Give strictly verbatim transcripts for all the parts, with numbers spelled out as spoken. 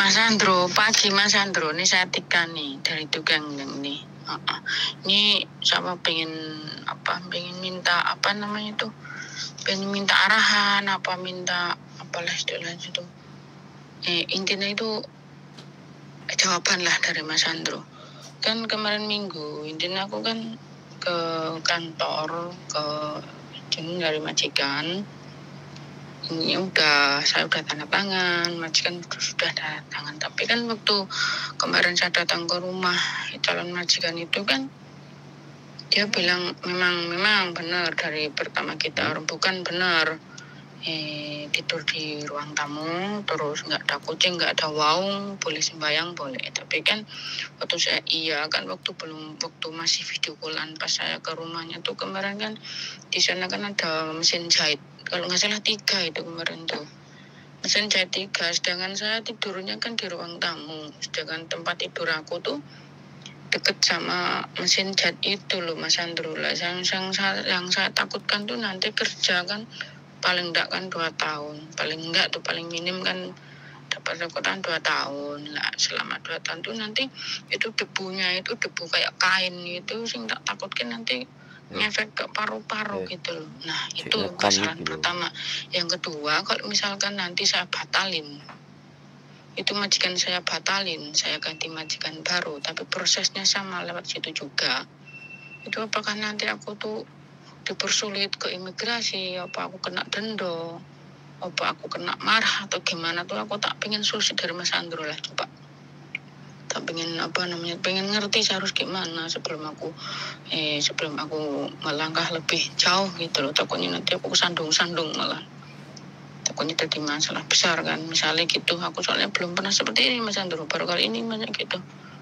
Mas Andro, pagi Mas Andro, ini saya Tika nih dari tukang nih. Uh-uh. Ini sama pengen apa? Pengen minta apa namanya itu? Pengen minta arahan, apa minta apalah istilahnya itu. Eh, intinya itu jawaban lah dari Mas Andro. Kan kemarin minggu, intinya aku kan ke kantor ke jeneng dari majikan. Ini udah saya udah tanda tangan, majikan sudah tanda tangan. Tapi kan waktu kemarin saya datang ke rumah calon majikan itu kan dia bilang memang memang benar dari pertama kita bukan benar eh, tidur di ruang tamu, terus nggak ada kucing, nggak ada waung, boleh sembayang boleh. Tapi kan waktu saya iya kan waktu belum waktu masih video callan pas saya ke rumahnya tuh kemarin kan di sana kan ada mesin jahit. Kalau nggak salah tiga itu kemarin tuh mesin jahit tiga, sedangkan saya tidurnya kan di ruang tamu, sedangkan tempat tidur aku tuh deket sama mesin jahit itu loh Mas Andro lah. Yang, yang, saya, yang saya takutkan tuh nanti kerja kan paling enggak kan dua tahun, paling enggak tuh paling minim kan dapat rekotan dua tahun lah. Selama dua tahun tuh nanti itu debunya itu debu kayak kain gitu, sing tak takutkan nanti ngefek ke paru-paru yeah. gitu loh. Nah itu kesalahan gitu. Pertama. Yang kedua, kalau misalkan nanti saya batalin, itu majikan saya batalin, saya ganti majikan baru, tapi prosesnya sama lewat situ juga. Itu apakah nanti aku tuh dipersulit ke imigrasi, apa aku kena denda, apa aku kena marah atau gimana tuh aku tak pengen solusi dari Mas Andro lah coba. Tak pengen apa namanya, pengen ngerti saya harus gimana sebelum aku eh sebelum aku melangkah lebih jauh gitu loh. Takutnya nanti aku sandung-sandung malah. Takutnya jadi masalah besar kan. Misalnya gitu, aku soalnya belum pernah seperti ini Mas Andro, baru kali ini banyak gitu.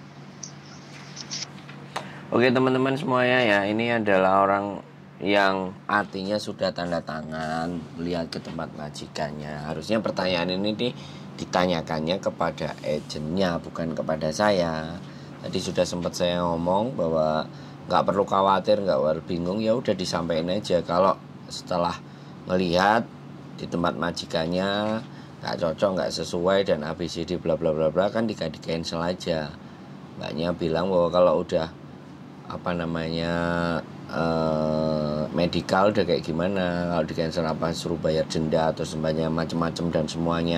Oke teman-teman semuanya ya, ini adalah orang yang artinya sudah tanda tangan melihat ke tempat majikannya. Harusnya pertanyaan ini nih ditanyakannya kepada agennya, bukan kepada saya. Tadi sudah sempat saya ngomong bahwa nggak perlu khawatir, nggak perlu bingung, ya udah disampaikan aja. Kalau setelah melihat di tempat majikannya nggak cocok, nggak sesuai dan A B C D bla bla bla bla, kan di cancel aja. Mbaknya bilang bahwa kalau udah apa namanya uh, medical udah kayak gimana, kalau di cancel apa suruh bayar denda atau semuanya macam-macam dan semuanya.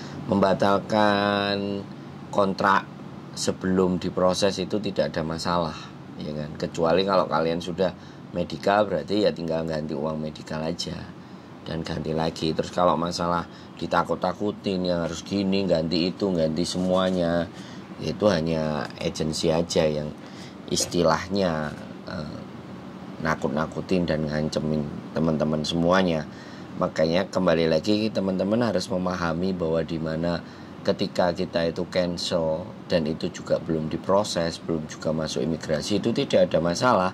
Membatalkan kontrak sebelum diproses itu tidak ada masalah, ya kan? Kecuali kalau kalian sudah medical, berarti ya tinggal ganti uang medical aja dan ganti lagi. Terus kalau masalah ditakut-takutin yang harus gini, ganti itu, ganti semuanya, itu hanya agensi aja yang istilahnya eh, nakut-nakutin dan ngancemin teman-teman semuanya. Makanya kembali lagi teman-teman harus memahami bahwa di mana ketika kita itu cancel dan itu juga belum diproses, belum juga masuk imigrasi, itu tidak ada masalah.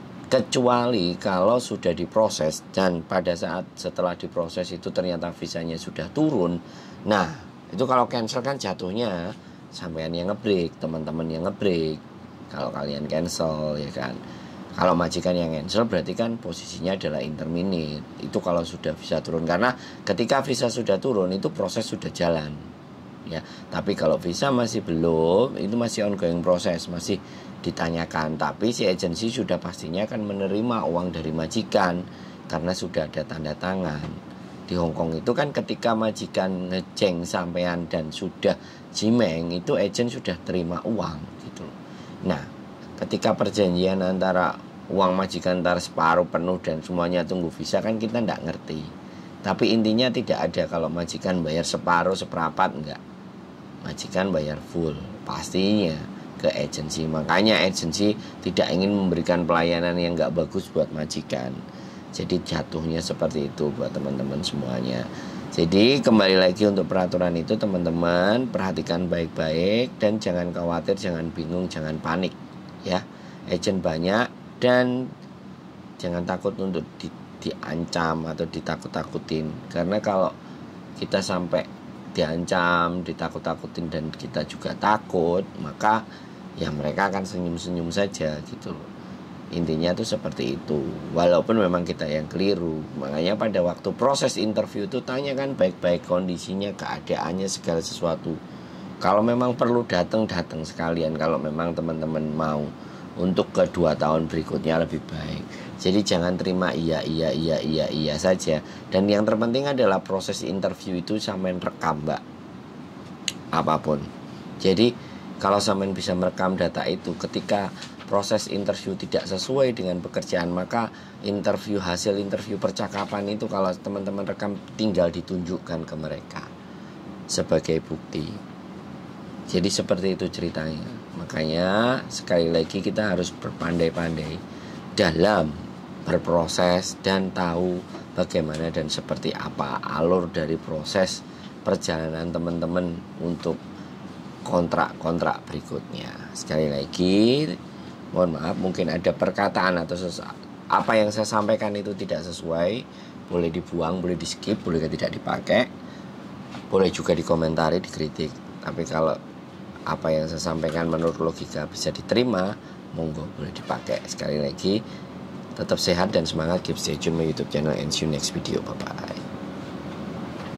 Kecuali kalau sudah diproses dan pada saat setelah diproses itu ternyata visanya sudah turun. Nah, itu kalau cancel kan jatuhnya sampean yang ngebreak, teman-teman yang ngebreak. Kalau kalian cancel, ya kan. Kalau majikan yang cancel berarti kan posisinya adalah interminate. Itu kalau sudah visa turun, karena ketika visa sudah turun itu proses sudah jalan. Ya, tapi kalau visa masih belum, itu masih ongoing proses, masih ditanyakan. Tapi si agensi sudah pastinya akan menerima uang dari majikan karena sudah ada tanda tangan. Di Hong Kong itu kan ketika majikan ngeceng sampean dan sudah jimeng, itu agen sudah terima uang gitu. Nah, ketika perjanjian antara uang majikan antara separuh penuh dan semuanya tunggu visa kan kita tidak ngerti. Tapi intinya tidak ada kalau majikan bayar separuh, seperempat, enggak. Majikan bayar full pastinya ke agensi. Makanya agensi tidak ingin memberikan pelayanan yang enggak bagus buat majikan. Jadi jatuhnya seperti itu buat teman-teman semuanya. Jadi kembali lagi untuk peraturan itu teman-teman perhatikan baik-baik dan jangan khawatir, jangan bingung, jangan panik ya. Agent banyak dan jangan takut untuk di, diancam atau ditakut-takutin. Karena kalau kita sampai diancam, ditakut-takutin dan kita juga takut, maka ya mereka akan senyum-senyum saja gitu loh. Intinya tuh seperti itu. Walaupun memang kita yang keliru. Makanya pada waktu proses interview itu tanyakan baik-baik kondisinya, keadaannya, segala sesuatu. Kalau memang perlu datang-datang sekalian, kalau memang teman-teman mau untuk kedua tahun berikutnya lebih baik. Jadi jangan terima iya iya iya iya iya saja. Dan yang terpenting adalah proses interview itu sampean rekam, Mbak. Apapun. Jadi kalau sampean bisa merekam data itu, ketika proses interview tidak sesuai dengan pekerjaan, maka interview, hasil interview percakapan itu kalau teman-teman rekam tinggal ditunjukkan ke mereka sebagai bukti. Jadi seperti itu ceritanya. Makanya sekali lagi kita harus berpandai-pandai dalam berproses dan tahu bagaimana dan seperti apa alur dari proses perjalanan teman-teman untuk kontrak-kontrak berikutnya. Sekali lagi mohon maaf, mungkin ada perkataan atau sesuatu apa yang saya sampaikan itu tidak sesuai, boleh dibuang, boleh di skip, boleh tidak dipakai, boleh juga dikomentari, dikritik. Tapi kalau apa yang saya sampaikan menurut logika bisa diterima, monggo boleh dipakai. Sekali lagi tetap sehat dan semangat, keep stay tune my YouTube channel and see you next video. Bye bye.